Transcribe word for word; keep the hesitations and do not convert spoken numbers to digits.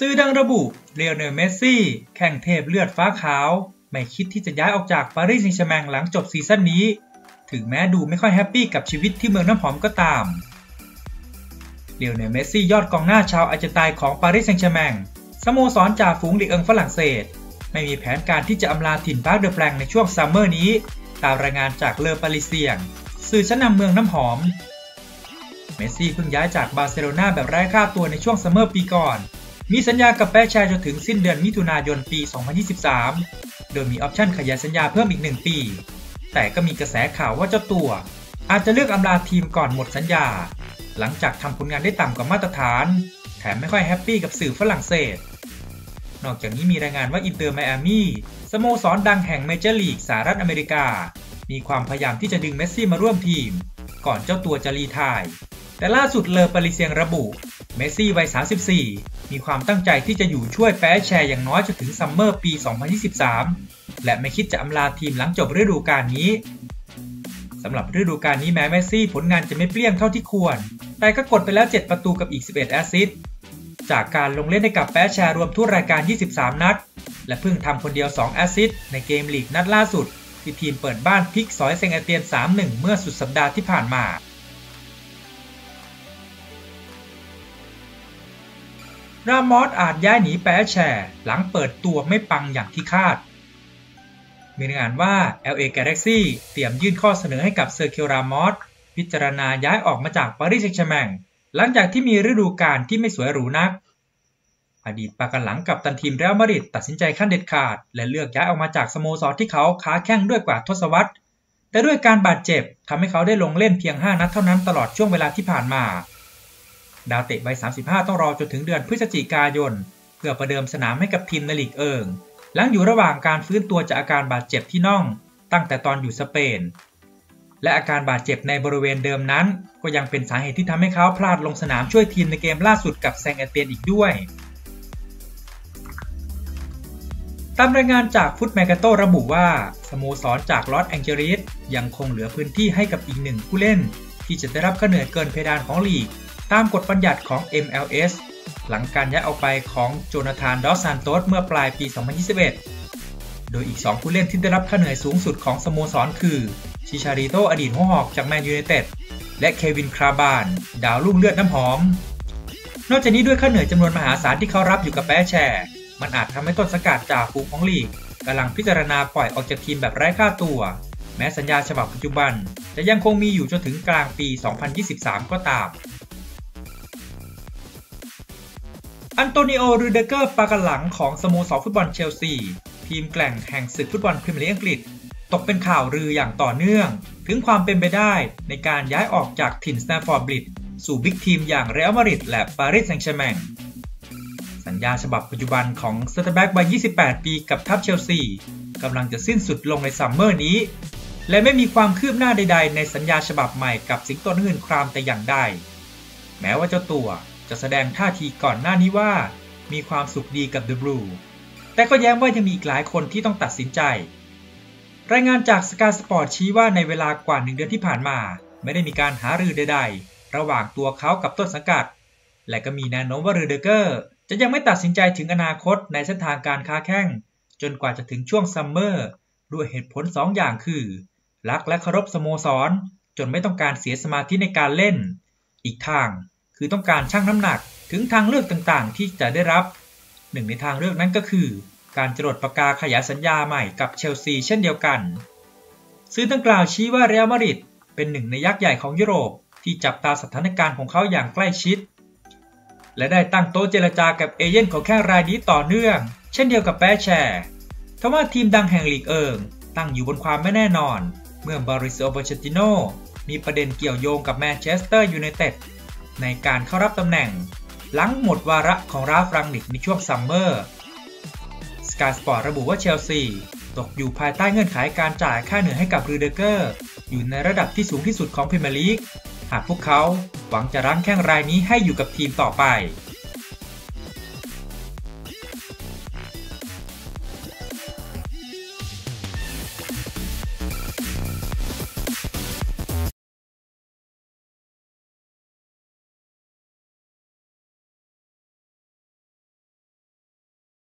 สื่อดังระบุเลโอเนล เมสซี่แข่งเทพเลือดฟ้าขาวไม่คิดที่จะย้ายออกจากปารีสแซงต์แชร์แมงหลังจบซีซั่นนี้ถึงแม้ดูไม่ค่อยแฮปปี้กับชีวิตที่เมืองน้ำหอมก็ตามเลโอเนล เมสซี่ยอดกองหน้าชาวอาร์เจนไตน์ของปารีสแซงต์แชร์แมงสโมสรจ่าฝูงลีกเอิงฝรั่งเศสไม่มีแผนการที่จะอำลาถิ่นปาร์คเดอแปลงในช่วงซัมเมอร์นี้ตามรายงานจากเลอปาริเซียงสื่อชั้นนำเมืองน้ำหอมเมสซี่เพิ่งย้ายจากบาร์เซโลนาแบบไร้ค่าตัวในช่วงซัมเมอร์ปีก่อนมีสัญญากับแปะแชร์จนถึงสิ้นเดือนมิถุนายนปี สองพันยี่สิบสาม โดยมีออปชั่นขยายสัญญาเพิ่มอีกหนึ่งปีแต่ก็มีกระแสข่าวว่าเจ้าตัวอาจจะเลือกอำลาทีมก่อนหมดสัญญาหลังจากทำผลงานได้ต่ำกว่ามาตรฐานแถมไม่ค่อยแฮปปี้กับสื่อฝรั่งเศสนอกจากนี้มีรายงานว่าอินเตอร์ไมอามี่สโมสรดังแห่งเมเจอร์ลีกสหรัฐอเมริกามีความพยายามที่จะดึงเมสซี่มาร่วมทีมก่อนเจ้าตัวจะรีไทร์แต่ล่าสุดเลอปาริเซียงระบุเมสซี่วัยสามสิบสี่มีความตั้งใจที่จะอยู่ช่วยแปะแชร์อย่างน้อยจนถึงซัมเมอร์ปี สองพันยี่สิบสาม และไม่คิดจะอำลาทีมหลังจบฤดูกาลนี้สำหรับฤดูกาลนี้แม้เมสซี่ผลงานจะไม่เปรี้ยงเท่าที่ควรแต่ก็กดไปแล้วเจ็ดประตูกับอีกสิบเอ็ดแอสซิสต์จากการลงเล่นให้กับแปะแชร์รวมทุกรายการยี่สิบสามนัดและเพิ่งทำคนเดียวสองแอสซิสต์ในเกมลีกนัดล่าสุดที่ทีมเปิดบ้านพลิกสอยเซงต์เอเตียน สามหนึ่ง เมื่อสุดสัปดาห์ที่ผ่านมารามอสอาจย้ายหนีแปะแชร์หลังเปิดตัวไม่ปังอย่างที่คาดมีรายงานว่า แอล เอ Galaxy เตรียมยื่นข้อเสนอให้กับเซอร์คิว รามอสพิจารณาย้ายออกมาจากปารีสแซงต์แชร์แมงหลังจากที่มีฤดูกาลที่ไม่สวยหรูนักอดีตปากันหลังกับตันทีมเรอัลมาดริดตัดสินใจขั้นเด็ดขาดและเลือกย้ายออกมาจากสโมสรที่เขาค้าแข้งด้วยกว่าทศวรรษแต่ด้วยการบาดเจ็บทำให้เขาได้ลงเล่นเพียงห้านัดเท่านั้นตลอดช่วงเวลาที่ผ่านมาดาวเตะวัยสามสิบห้าต้องรอจนถึงเดือนพฤศจิกายนเพื่อประเดิมสนามให้กับทีมในลีกเอิงหลังอยู่ระหว่างการฟื้นตัวจากอาการบาดเจ็บที่น่องตั้งแต่ตอนอยู่สเปนและอาการบาดเจ็บในบริเวณเดิมนั้นก็ยังเป็นสาเหตุที่ทำให้เขาพลาดลงสนามช่วยทีมในเกมล่าสุดกับแซงต์เอเตียนอีกด้วยตามรายงานจากฟุตแมกาโตระบุว่าสโมสรจากลอสแองเจลิสยังคงเหลือพื้นที่ให้กับอีกหนึ่งผู้เล่นที่จะได้รับค่าเหนื่อยเกินเพดานของลีกตามกฎบัญญัติของ เอ็ม แอล เอส หลังการย้ายออกไปของโจนาธาน ดอส ซานโตสเมื่อปลายปี สองพันยี่สิบเอ็ด โดยอีกสองผู้เล่นที่ได้รับค่าเหนื่อยสูงสุดของสโมสรคือชิชาริโตอดีตหัวหอกจากแมนยูไนเต็ดและเควิน คราบานดาวรุ่งเลือดน้ำหอมนอกจากนี้ด้วยค่าเหนื่อยจำนวนมหาศาลที่เขารับอยู่กับแปะแชร์มันอาจทำให้ต้นสังกัดจ่าฝูงของลีกกำลังพิจารณาปล่อยออกจากทีมแบบไร้ค่าตัวแม้สัญญาฉบับปัจจุบันจะยังคงมีอยู่จนถึงกลางปี สองพันยี่สิบสาม ก็ตามอันโตนิโอ รูเดเกอร์ปากันหลังของสโมสรฟุตบอลเชลซีทีมแกร่งแห่งศึกฟุตบอลพรีเมียร์ลีกอังกฤษตกเป็นข่าวลืออย่างต่อเนื่องถึงความเป็นไปได้ในการย้ายออกจากถิ่นสแตมฟอร์ดบริดจ์สู่บิ๊กทีมอย่างเรอัลมาดริดและปารีสแซงต์แชร์แมงสัญญาฉบับปัจจุบันของเซนเตอร์แบ็กวัยยี่สิบแปดปีกับทัพเชลซีกำลังจะสิ้นสุดลงในซัมเมอร์นี้และไม่มีความคืบหน้าใดๆในสัญญาฉบับใหม่กับสิงโตน้ำเงินครามแต่อย่างใดแม้ว่าเจ้าตัวจะแสดงท่าทีก่อนหน้านี้ว่ามีความสุขดีกับเดอะบลูแต่ก็แย้มว่ายังมีอีกหลายคนที่ต้องตัดสินใจรายงานจากสกายสปอร์ตชี้ว่าในเวลากว่าหนึ่งเดือนที่ผ่านมาไม่ได้มีการหารือใดๆระหว่างตัวเขากับต้นสังกัดและก็มีแนวโน้มว่ารูเดเกอร์จะยังไม่ตัดสินใจถึงอนาคตในเส้นทางการค้าแข้งจนกว่าจะถึงช่วงซัมเมอร์ด้วยเหตุผลสองอย่างคือรักและเคารพสโมสรจนไม่ต้องการเสียสมาธิในการเล่นอีกทางคือต้องการชั่งน้ำหนักถึงทางเลือกต่างๆที่จะได้รับหนึ่งในทางเลือกนั้นก็คือการจรดปากกาขยายสัญญาใหม่กับเชลซีเช่นเดียวกันสื่อดังกล่าวชี้ว่าเรอัลมาดริดเป็นหนึ่งในยักษ์ใหญ่ของยุโรปที่จับตาสถานการณ์ของเขาอย่างใกล้ชิดและได้ตั้งโต๊ะเจรจากับเอเย่นของแข้งรายนี้ต่อเนื่องเช่นเดียวกับแปะแชร์ทว่าทีมดังแห่งลีกเอิงตั้งอยู่บนความไม่แน่นอนเมื่อบาริโซ โปเชตติโนมีประเด็นเกี่ยวโยงกับแมนเชสเตอร์ยูไนเต็ดในการเข้ารับตำแหน่งหลังหมดวาระของราฟ รังนิกในช่วงซัมเมอร์สกายสปอร์ตระบุว่าเชลซีตกอยู่ภายใต้เงื่อนไขการจ่ายค่าเหนื่อยให้กับรูเดเกอร์อยู่ในระดับที่สูงที่สุดของพรีเมียร์ลีกหากพวกเขาหวังจะรั้งแข้งรายนี้ให้อยู่กับทีมต่อไป